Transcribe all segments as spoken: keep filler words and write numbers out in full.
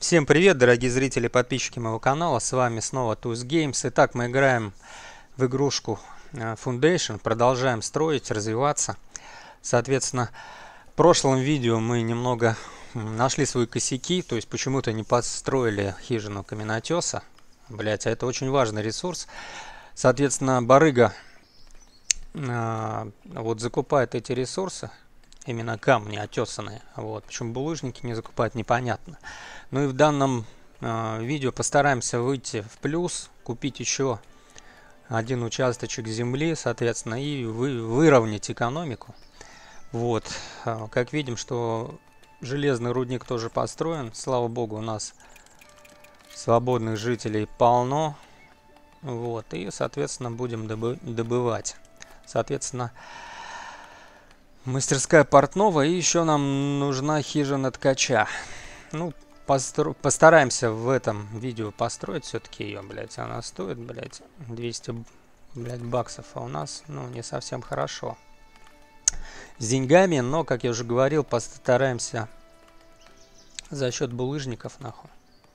Всем привет, дорогие зрители и подписчики моего канала, с вами снова Туз Геймс. Итак, мы играем в игрушку Foundation, продолжаем строить, развиваться. Соответственно, в прошлом видео мы немного нашли свои косяки, то есть почему-то не построили хижину каменотеса. Блять, а это очень важный ресурс. Соответственно, барыга а, вот закупает эти ресурсы. Именно камни отесанные. Вот. Почему булыжники не закупают, непонятно. Ну и в данном э, видео постараемся выйти в плюс, купить еще один участочек земли, соответственно, и вы, выровнять экономику. Вот. Как видим, что железный рудник тоже построен. Слава богу, у нас свободных жителей полно. Вот. И, соответственно, будем добы добывать. Соответственно, мастерская портного, и еще нам нужна хижина ткача. Ну, постро... постараемся в этом видео построить все-таки ее, блядь. Она стоит, блядь, двести, блядь, баксов, а у нас, ну, не совсем хорошо с деньгами, но, как я уже говорил, постараемся за счет булыжников, нахуй,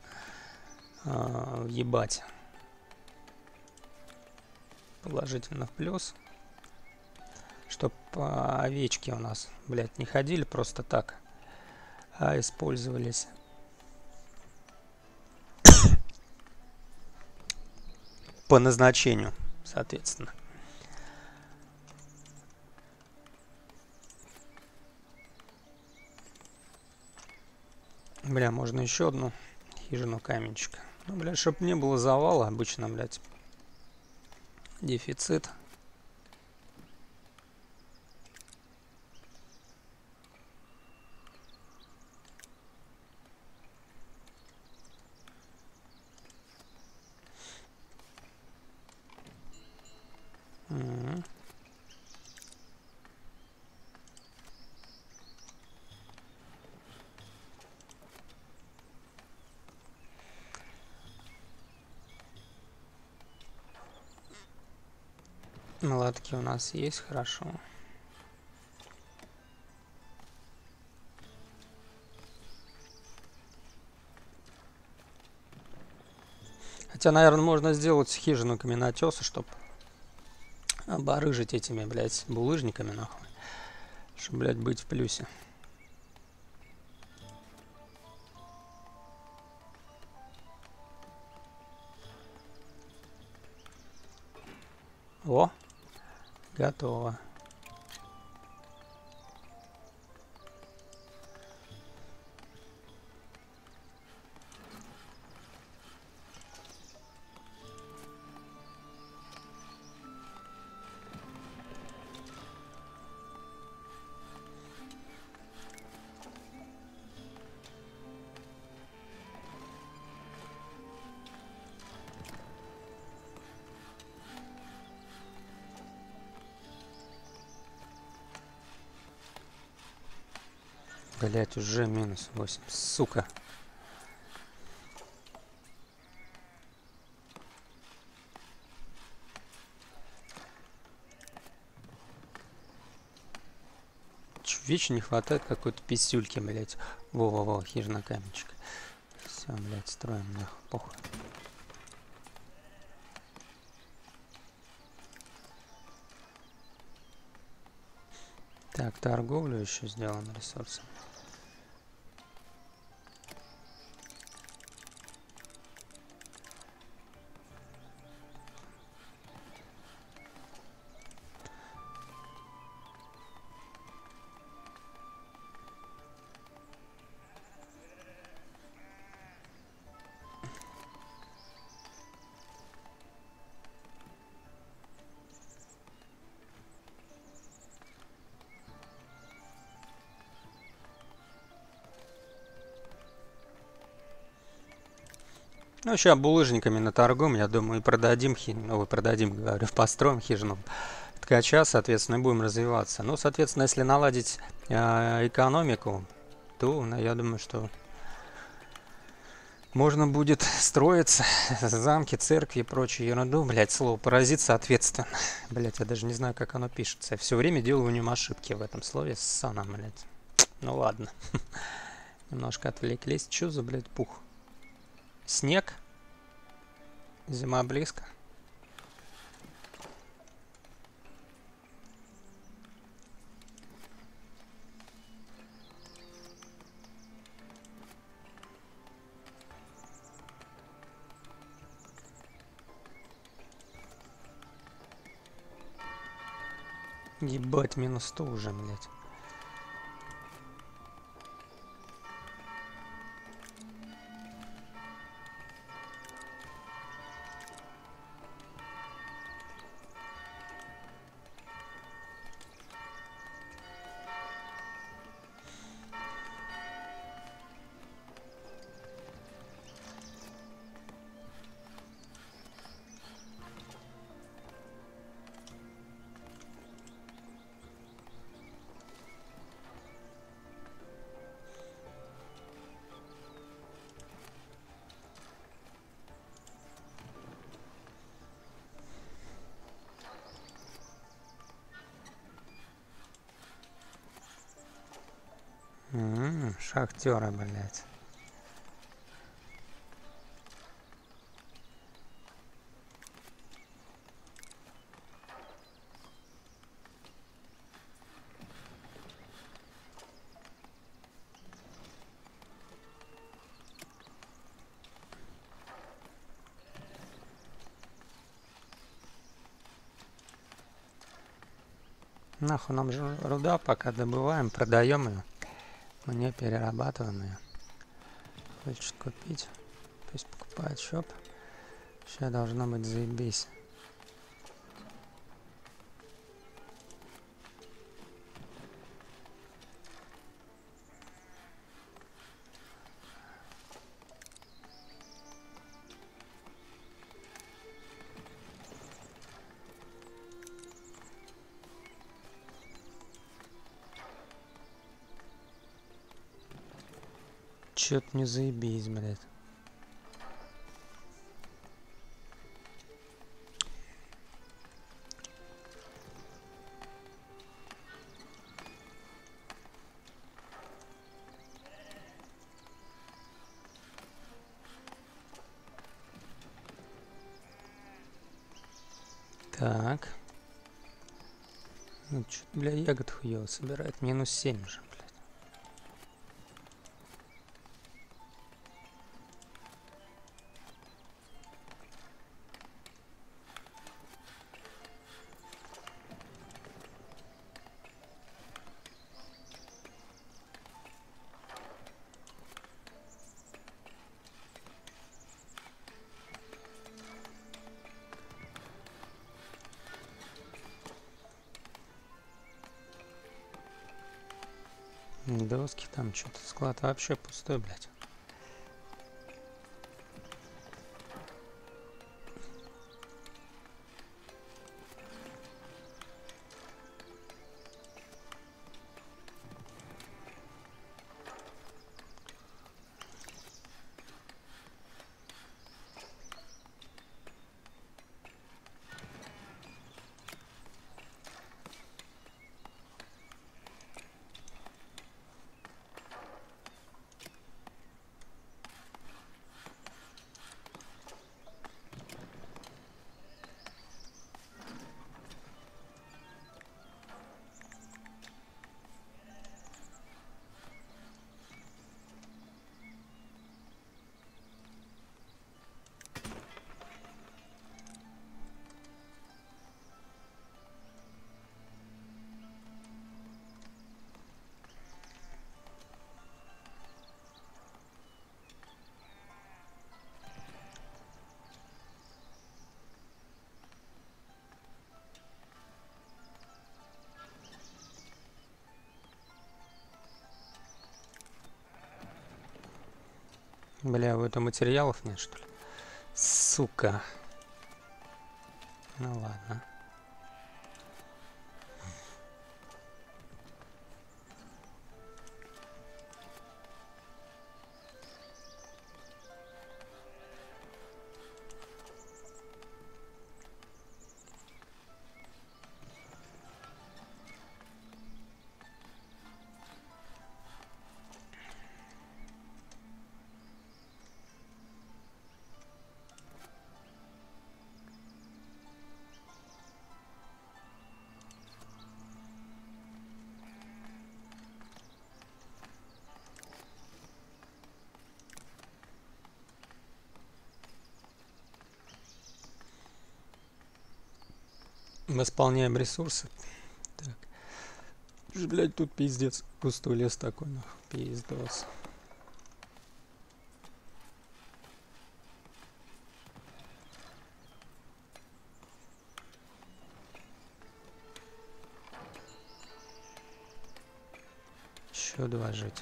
э, ебать. Положительно в плюс. Чтоб а, овечки у нас, блядь, не ходили просто так, а использовались по назначению, соответственно. Бля, можно еще одну хижину каменчика. Ну, бля, чтоб не было завала, обычно, блядь, дефицит. Mm-hmm. Молотки у нас есть, хорошо. Хотя, наверное, можно сделать хижину каменотеса, чтобы оборыжить этими, блядь, булыжниками, нахуй. Чтобы, блядь, быть в плюсе. О, готово. Блять, уже минус восемь, сука. Ч, вечно не хватает какой-то писюльки, блять. Во-во-во, хижина каменчик. Все, блять, строим, нахуй, похуй. Так, торговлю еще сделаем ресурсом. Ну, сейчас булыжниками наторгуем, я думаю, и продадим, хи... ну, продадим, говорю, построим хижину ткача, соответственно, и будем развиваться. Ну, соответственно, если наладить э, экономику, то, ну, я думаю, что можно будет строиться замки, церкви и прочую ерунду. Блять, слово паразит, соответственно. Блять, я даже не знаю, как оно пишется. Я все время делаю в нем ошибки в этом слове. Ссана, блять. Ну ладно. Немножко отвлеклись. Че за, блядь, пух? снег. Зима близко. Ебать, минус сто уже, блядь. М-м, шахтеры, блядь. Нахуй нам же руда, пока добываем, продаем ее. Мы не перерабатываем ее. Хочет купить, пусть покупает шоп. Сейчас должно быть заебись. Чё-то не заебись, блядь. Так. Ну, чё, бля, ягод хуёво собирает. Минус семь уже, блядь. Доски там что-то, склад вообще пустой, блядь. Бля, у этого материалов нет, что ли? Сука. Ну ладно. Восполняем ресурсы. Так. Блять, тут пиздец. Пустой лес такой, нахуй. Пиздос. Еще два жить.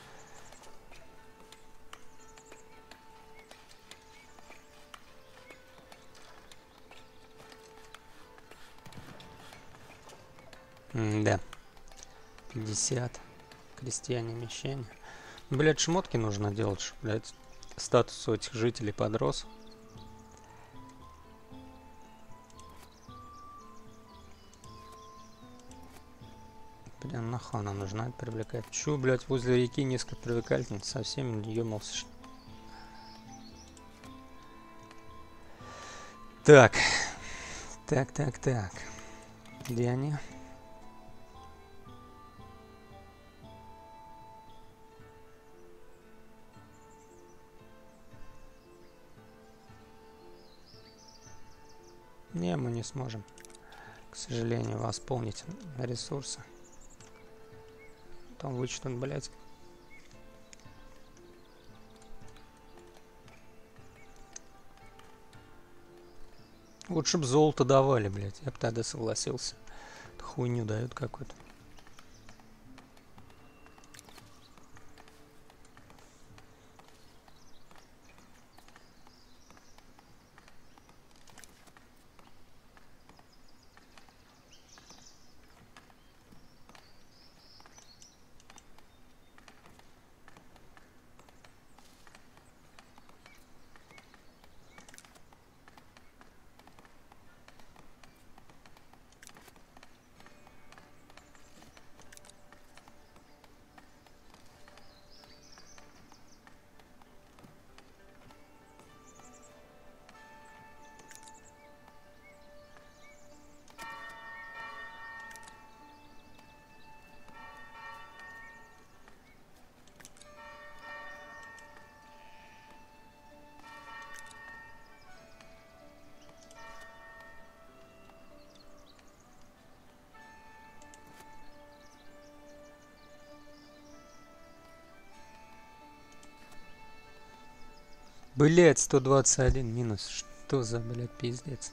М-да. пятьдесят. Крестьяне, мещане. Блять, шмотки нужно делать, чтобы, блядь, статус у этих жителей подрос. Блин, нахуй она нужна, это привлекает. Чё, блядь, возле реки низко привлекательница, совсем ёмался, что. Так. Так, так, так. Где они? Не, мы не сможем, к сожалению, восполнить ресурсы. Там вычтут, блядь. Лучше б золото давали, блядь. Я бы тогда согласился. Хуйню дают какую-то. Блять, сто двадцать один минус. Что за, блядь, пиздец?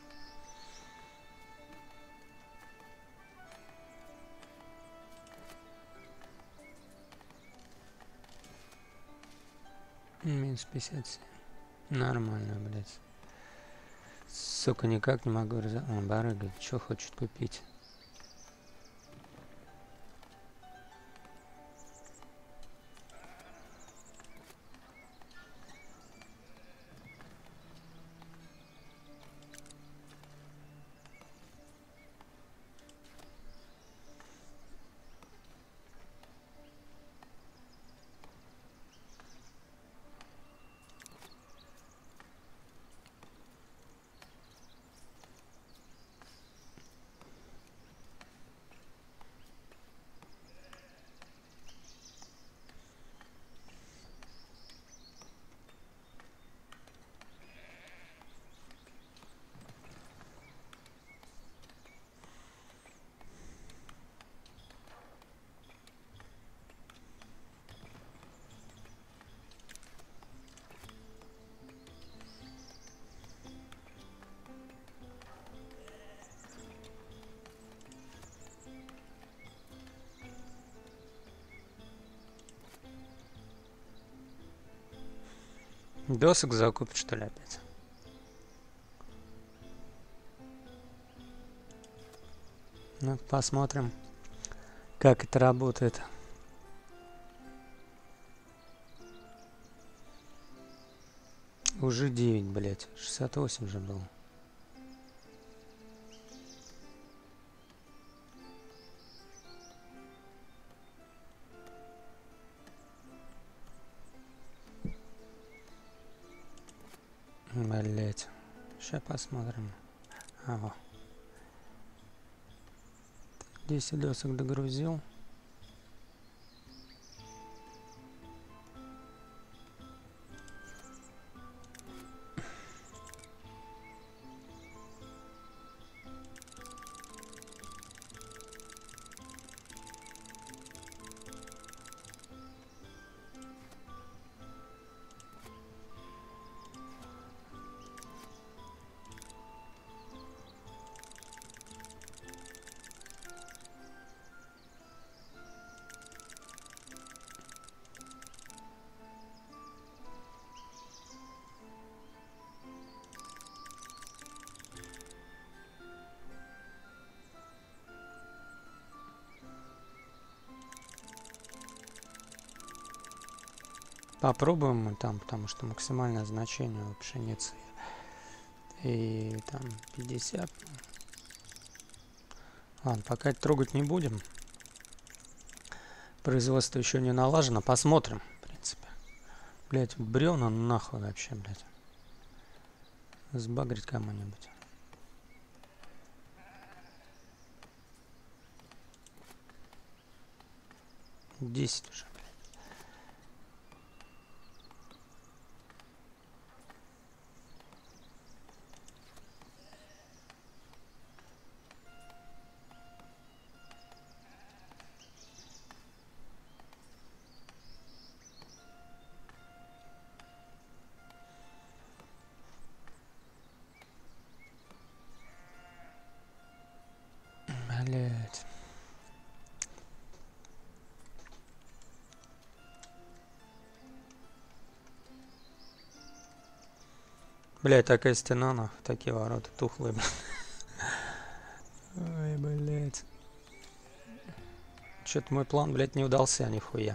Минус пятьдесят семь. Нормально, блядь. Сука, никак не могу разобрать. А, барыга, что хочет купить? Досок закупить, что ли, опять? Ну, посмотрим, как это работает. Уже девять, блядь. шестьдесят восемь же было. Блять. Сейчас посмотрим. Ага. десять досок догрузил. Попробуем мы там, потому что максимальное значение у пшеницы и там пятьдесят. Ладно, пока это трогать не будем. Производство еще не налажено. Посмотрим, в принципе. Блять, бревна нахуй вообще, блять. Сбагрить кому-нибудь. Десять уже. Блять. Блять, такая стена, нахуй, такие ворота тухлые, блядь. Ой, блять. Что-то мой план, блять, не удался, нихуя.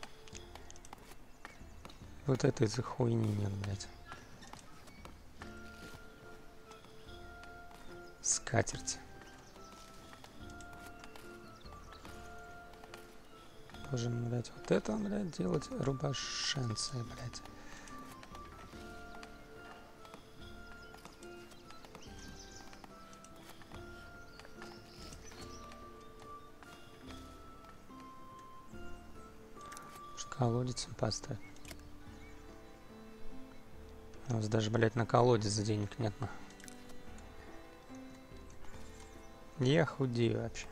Вот этой за хуйни нет, блять. Скатерть. Можем, блять, вот это, блять, делать рубашенцы, блять. Колодец поставить. У нас даже, блять, на колодец денег нет. На. Я худею вообще.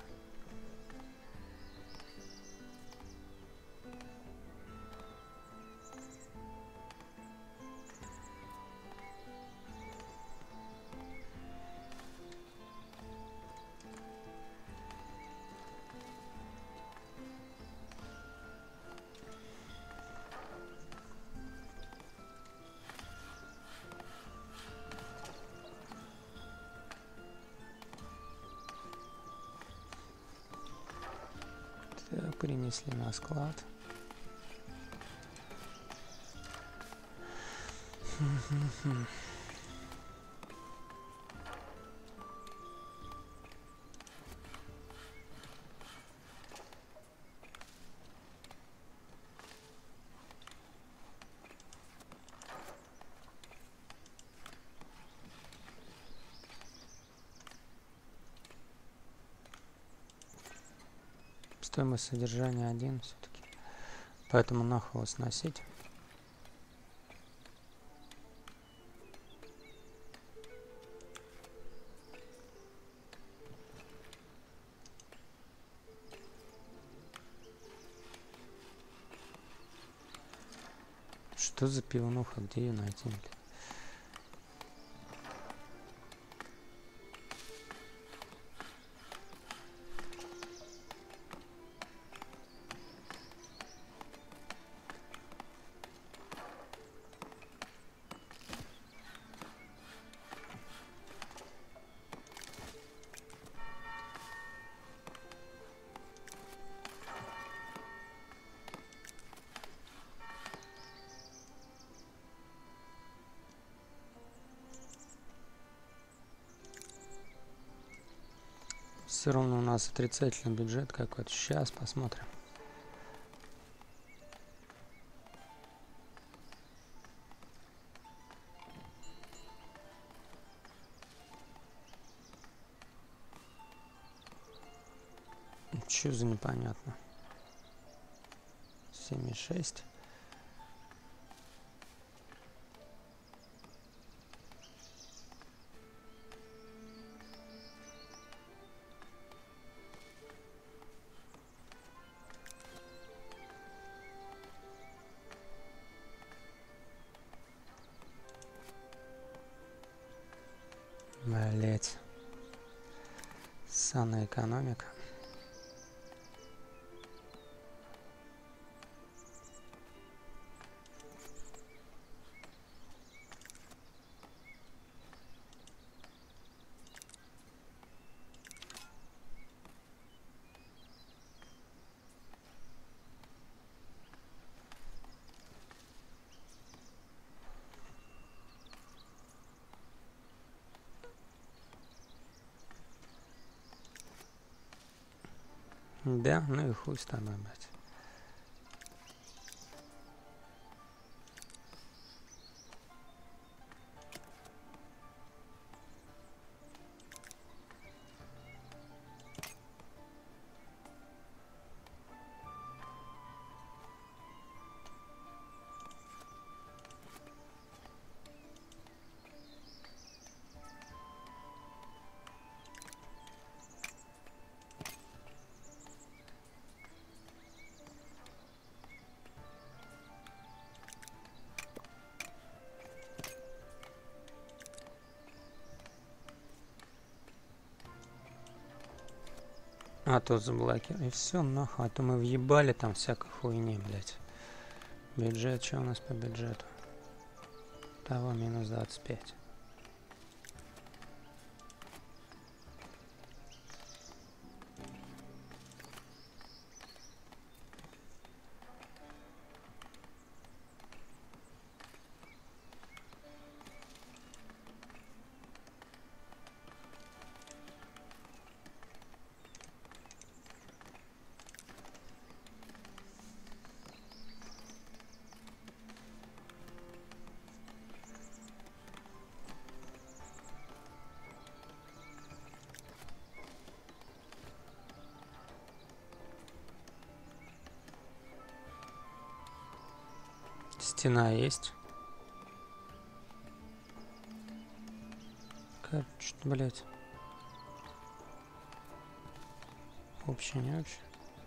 Принесли на склад. Стоимость содержания один все-таки. Поэтому нахуй его сносить. Что за пивнуха? Где ее найти? Все равно у нас отрицательный бюджет какой-то. Сейчас посмотрим. Что за непонятно? семь и шесть. Блять. Санная экономика. Да, ну и хуй с тобой, блядь. А то заблокируй. И все, нахуй. А то мы въебали там всякой хуйни, блядь. Бюджет, что у нас по бюджету? Того минус двадцать пять. Стена есть. Как, что, блядь. Общее, не общее.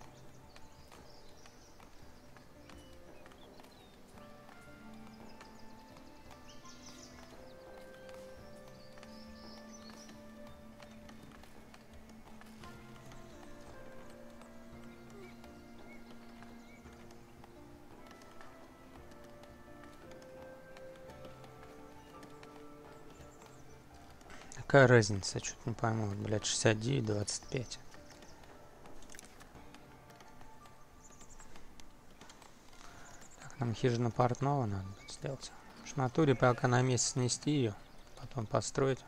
Какая разница? Что-то не пойму. Блядь, шестьдесят девять, двадцать пять. Так, нам хижина портного надо сделать. В натуре пока на месяц снести ее, потом построить.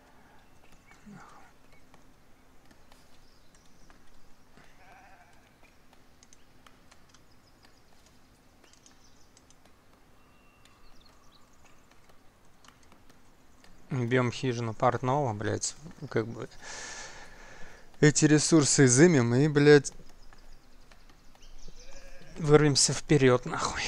Бьем хижину портного, блядь, как бы эти ресурсы изымем и, блядь, вырвемся вперед, нахуй.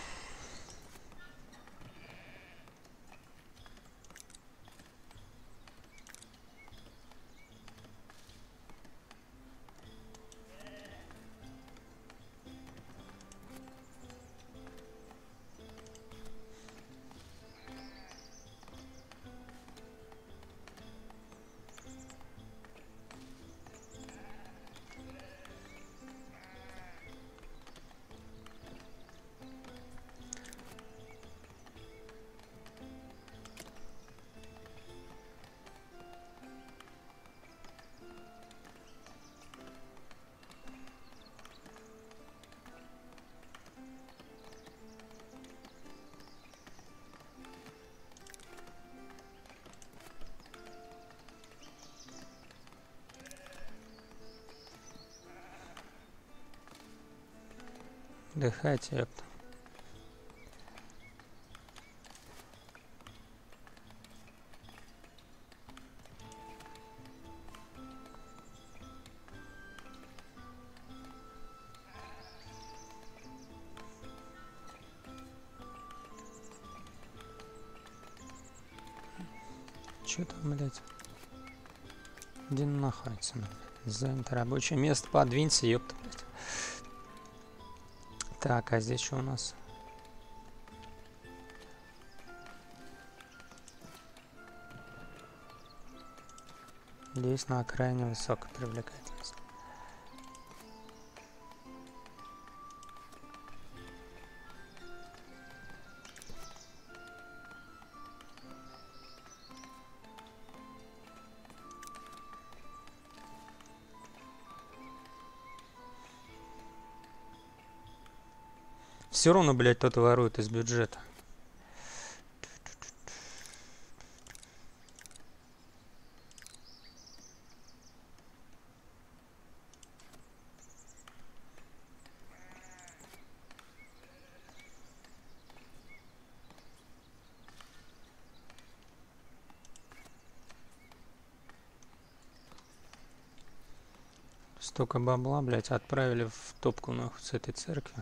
Дыхать, ёпта. Чё там, блядь? Где находится, блядь? Занято рабочее место, подвинься, ёпта, блядь. Так, а здесь что у нас? Здесь на окраине высокая привлекательность. Все равно, блядь, кто-то ворует из бюджета. Столько бабла, блядь, отправили в топку нахуй с этой церкви.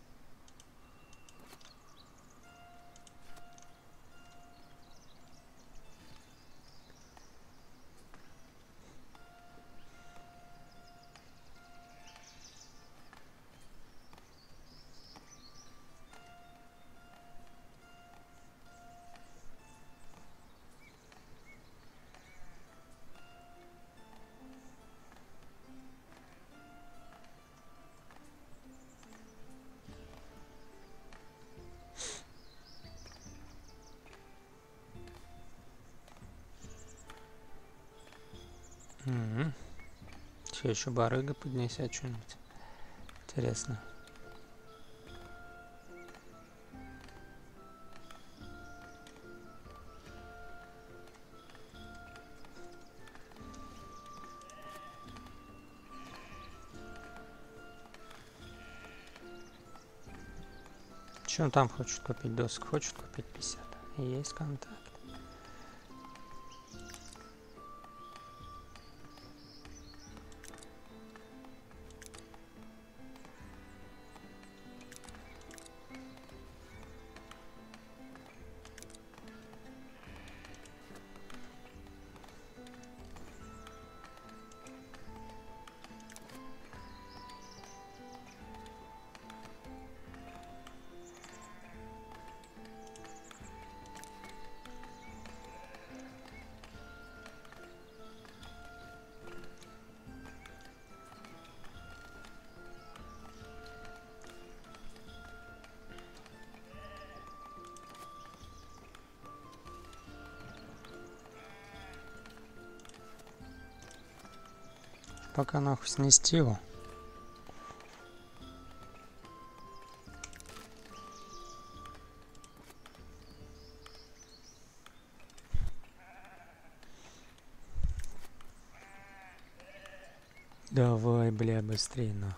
Угу. Все еще барыга поднесет что-нибудь. Интересно. Че он там хочет купить? Досок хочет купить пятьдесят. Есть контакт. Пока нахуй снести его. Давай, бля, быстрее нахуй.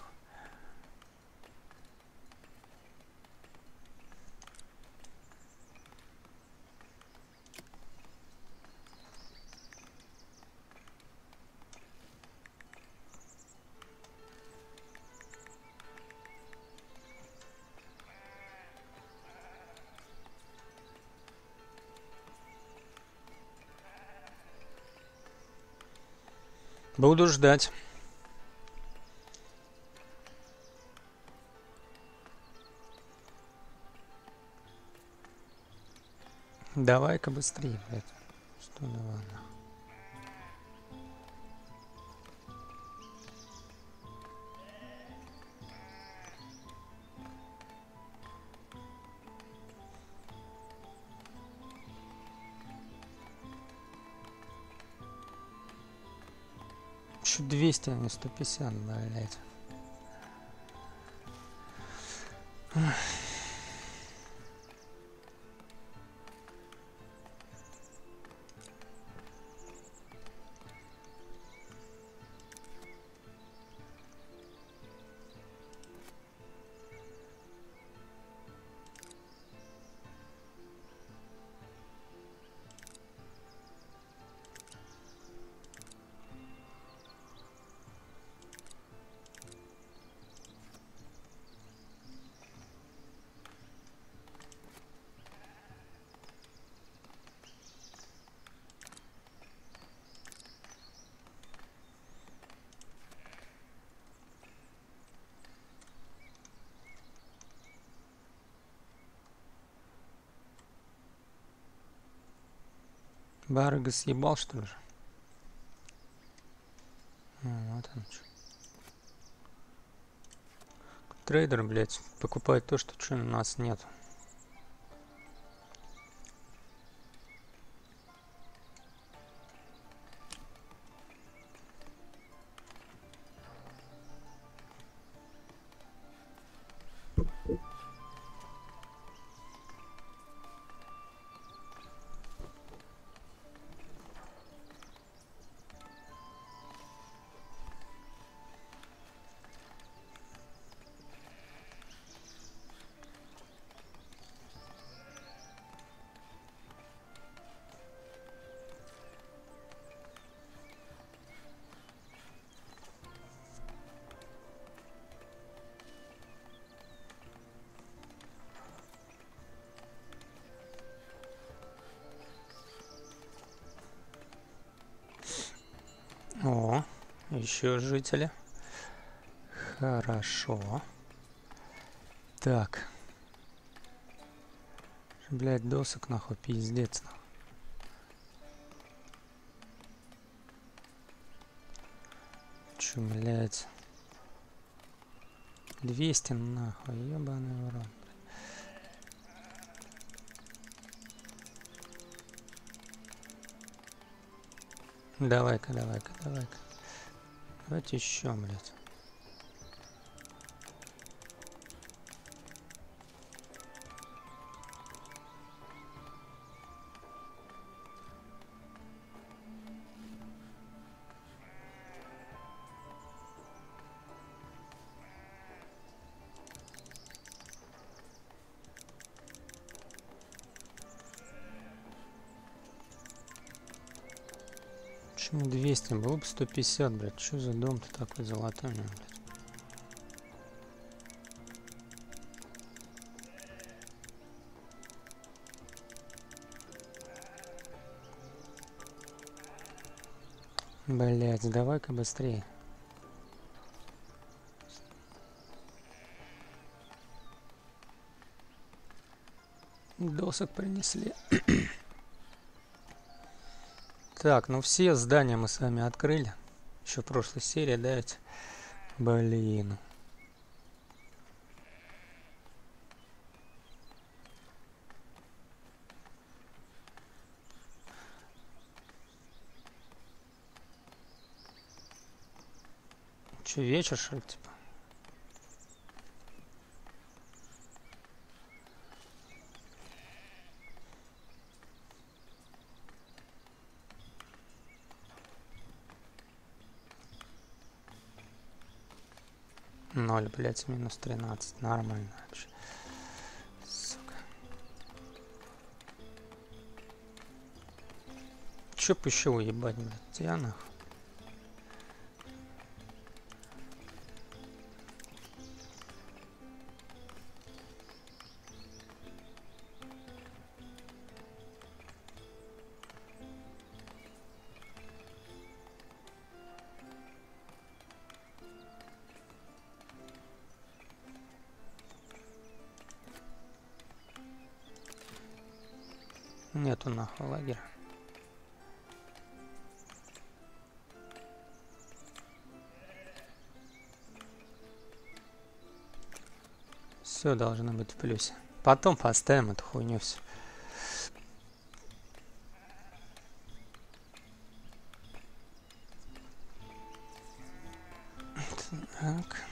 Буду ждать. Давай-ка быстрее, блядь. Что давай нахуй. Чуть двести, а не сто пятьдесят, блядь. Барыга съебал, что ли? А, вот он что. Трейдер, блядь, покупает то, что, что у нас нет. еще жители. Хорошо. Так. Блять, досок нахуй, пиздец. Нахуй. Чё, блять. двести нахуй, ебаный в рот. Давай-ка, давай-ка, давай-ка. Давайте еще, блядь. Почему двести? Было бы сто пятьдесят, блядь. Что за дом-то такой золотой, блядь? Блядь, давай-ка быстрее. Досок принесли. Так, ну все здания мы с вами открыли. Еще в прошлой серии, да, ведь? Блин. Че, вечер, что ли, типа? Ноль, блять, минус тринадцать. Нормально вообще. Сука. Че б еще уебать, блядь? Я нахуй. Нету нахуй лагеря. Все должно быть в плюсе. Потом поставим эту хуйню все. Так.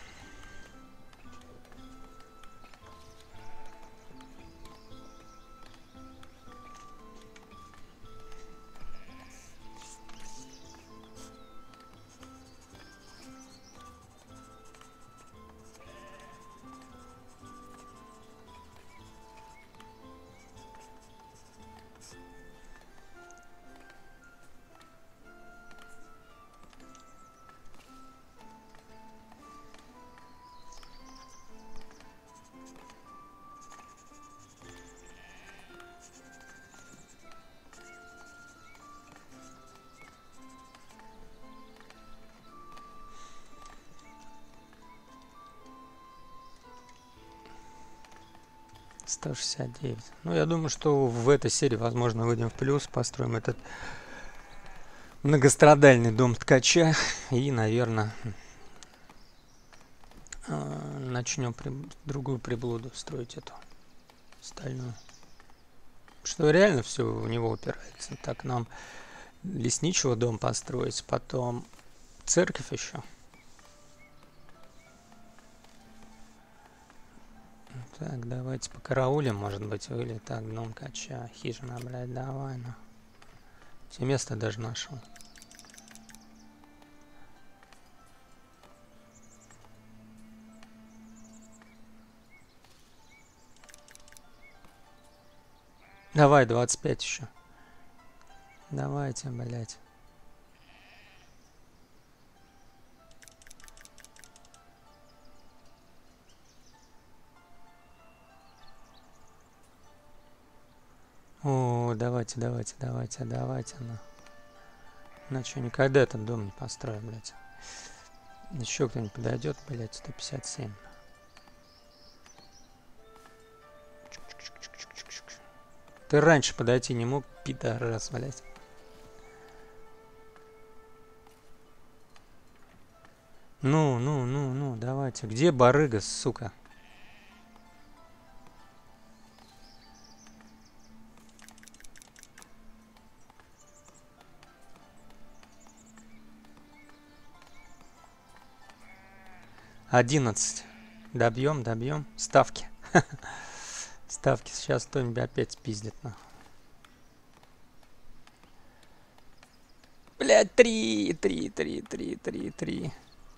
сто шестьдесят девять. Ну, я думаю, что в этой серии, возможно, выйдем в плюс, построим этот многострадальный дом ткача и, наверное, начнем при... другую приблуду строить эту стальную. Что реально все в него упирается. Так, нам лесничего дом построить, потом церковь еще. Так, давайте по карауле, может быть, или так, дом кача, хижина, блядь, давай, на. Все место даже нашел. Давай, двадцать пять еще. Давайте, блядь. О, давайте, давайте, давайте, давайте, на. На что, никогда этот дом не построю, блядь. Еще кто-нибудь подойдет, блядь, сто пятьдесят семь. Ты раньше подойти не мог, пидорас, блядь. Ну, ну, ну, ну, давайте. Где барыга, сука? Одиннадцать. Добьем, добьем. Ставки. Ставки. Сейчас кто-нибудь опять спиздит, нахуй. Блядь, три, три, три, три, три, три.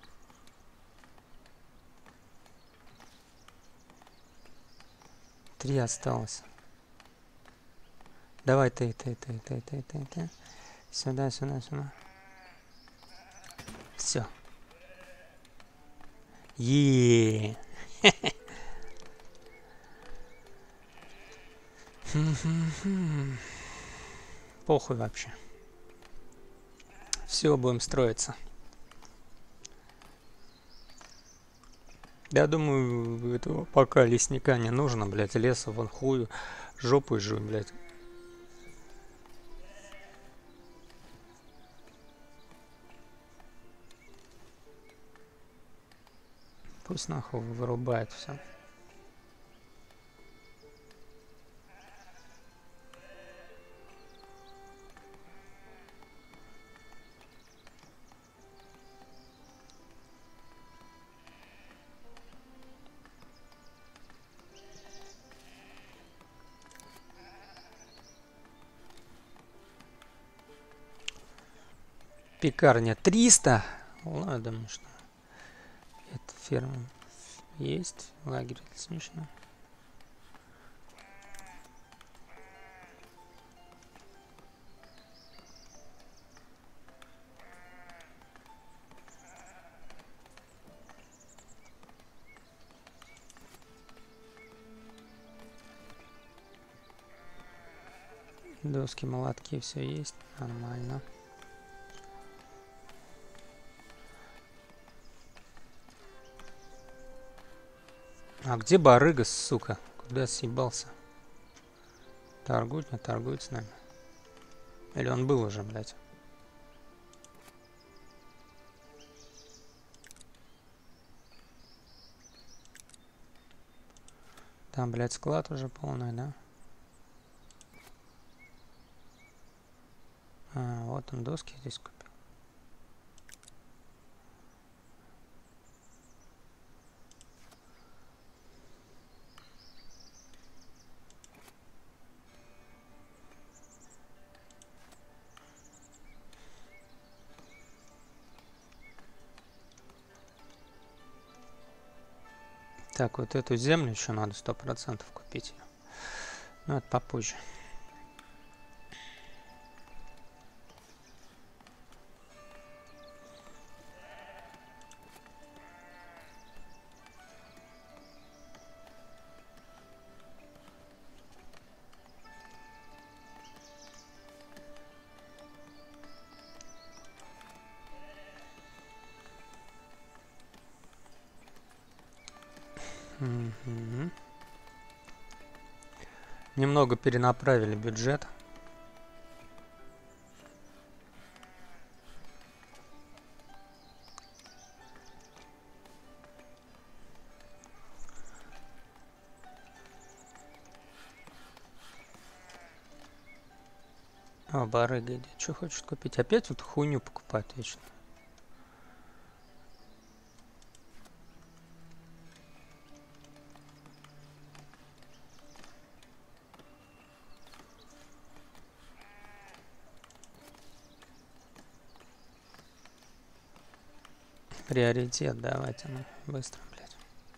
Три осталось. Давай ты, ты, ты, ты, ты, ты, ты. Сюда, сюда, сюда. Все. Еее. Похуй вообще. Все, будем строиться. Я думаю, этого пока лесника не нужно, блядь, леса вон хую, жопу жую, блядь. Пусть нахуй вырубает все. Пекарня триста. Ладно, думаю, что эта ферма есть. Лагерь смешно. Доски, молотки, все есть. Нормально. А где барыга, сука? Куда съебался? Торгует, не торгует с нами. Или он был уже, блядь? Там, блядь, склад уже полный, да? А, вот он доски здесь купил. Так, вот эту землю еще надо сто процентов купить. Но это попозже. Угу. Немного перенаправили бюджет. О, барыга идет. Что хочет купить? Опять вот хуйню покупать вечно. Приоритет давайте, ну, быстро, блядь.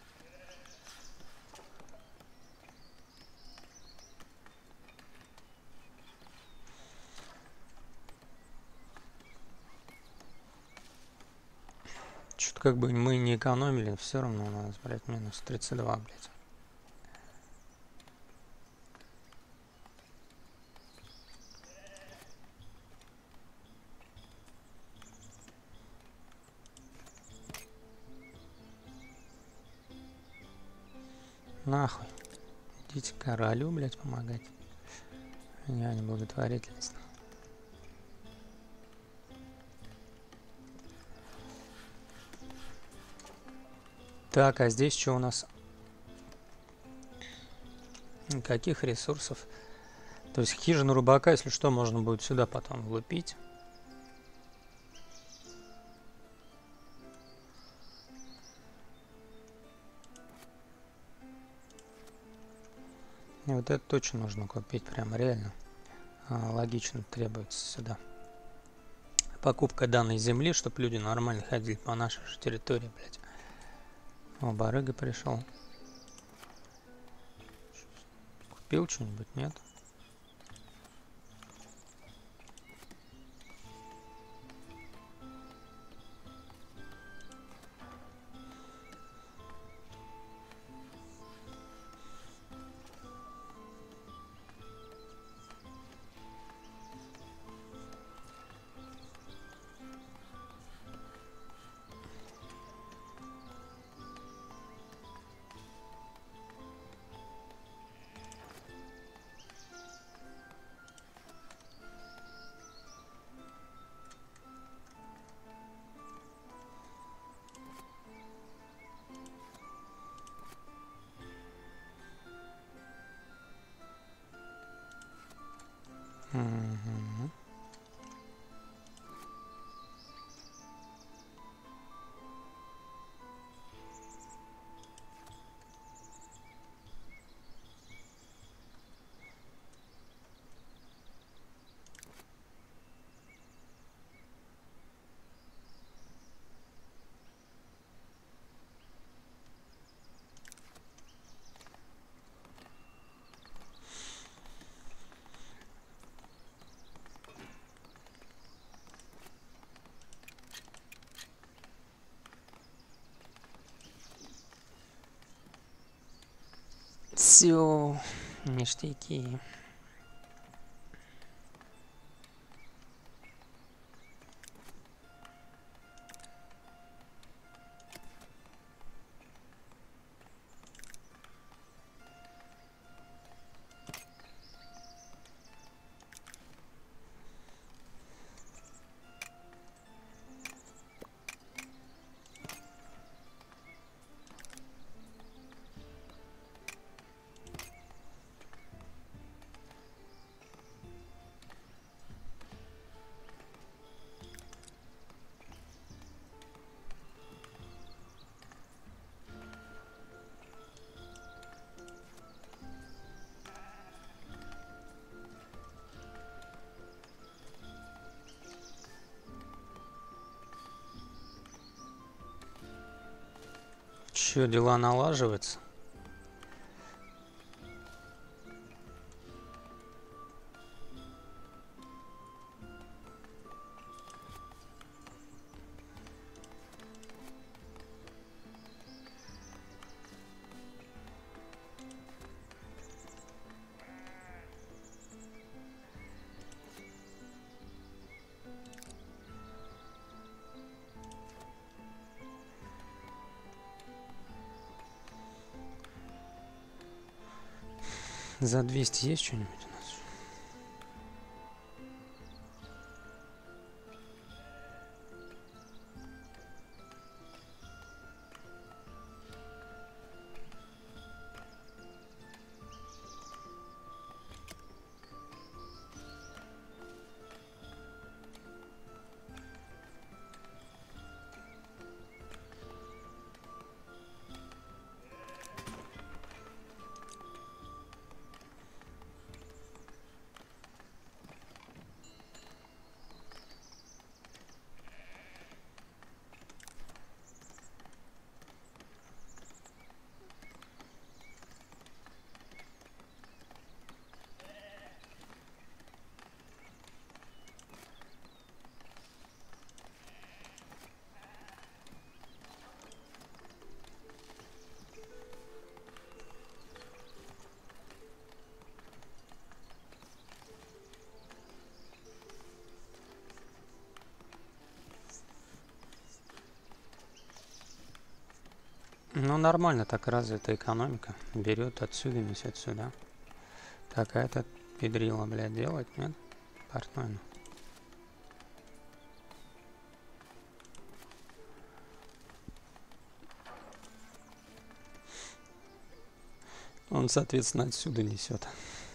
Что-то как бы мы не экономили, все равно у нас, блядь, минус тридцать два, блядь. Нахуй. Идите королю, блядь, помогать. Я не благотворительность. Так, а здесь что у нас? Никаких ресурсов. То есть хижину рыбака, если что, можно будет сюда потом влупить. И вот это точно нужно купить, прям реально. А, логично требуется сюда. Покупка данной земли, чтобы люди нормально ходили по нашей же территории, блядь. О, барыга пришел. Купил что-нибудь, нет? Угу. Все, ништяки. Че, дела налаживаются? За двести есть что-нибудь у нас? Ну, нормально так развитая экономика. Берет отсюда, несет сюда. Так, а этот педрила, блядь, делать, нет? Портной. Он, соответственно, отсюда несет.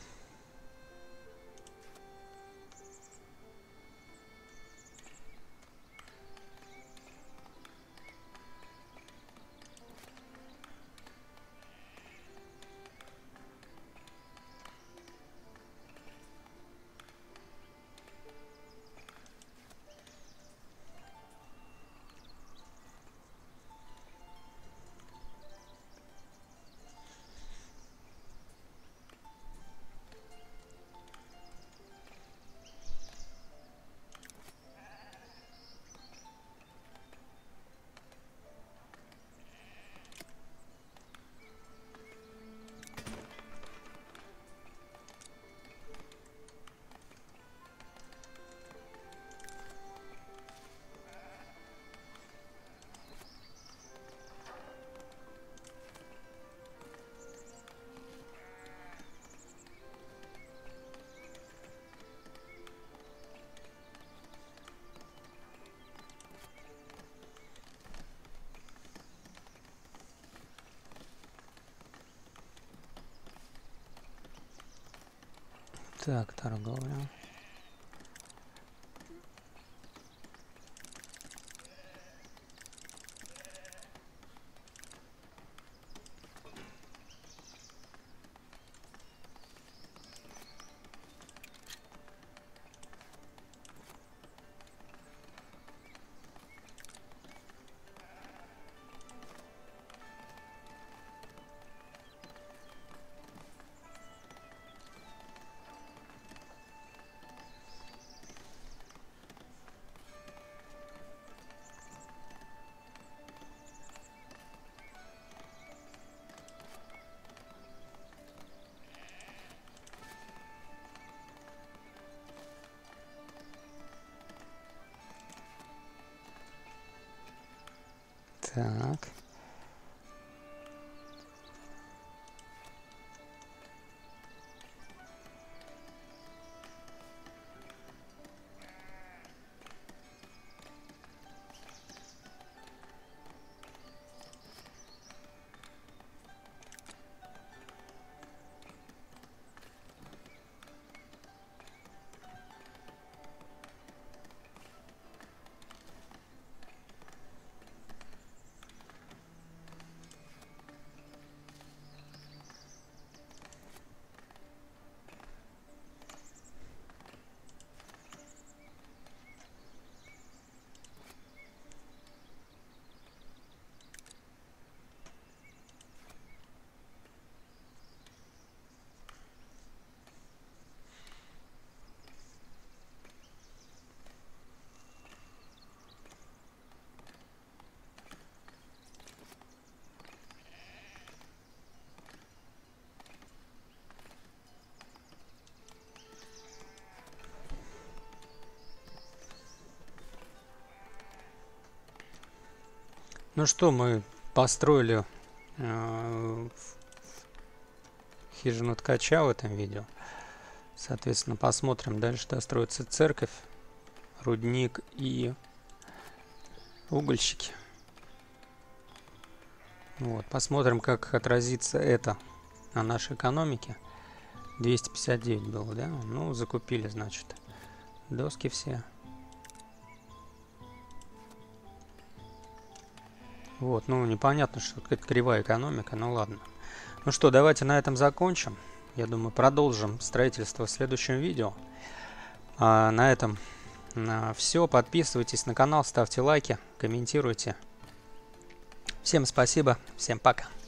Так, торговля. Так. Ну что, мы построили э, хижину ткача в этом видео. Соответственно, посмотрим. Дальше достроится церковь, рудник и угольщики. Вот, посмотрим, как отразится это на нашей экономике. двести пятьдесят девять было, да? Ну, закупили, значит, доски все. Вот, ну, непонятно, что это кривая экономика, ну ладно. Ну что, давайте на этом закончим. Я думаю, продолжим строительство в следующем видео. А на этом на все. Подписывайтесь на канал, ставьте лайки, комментируйте. Всем спасибо, всем пока.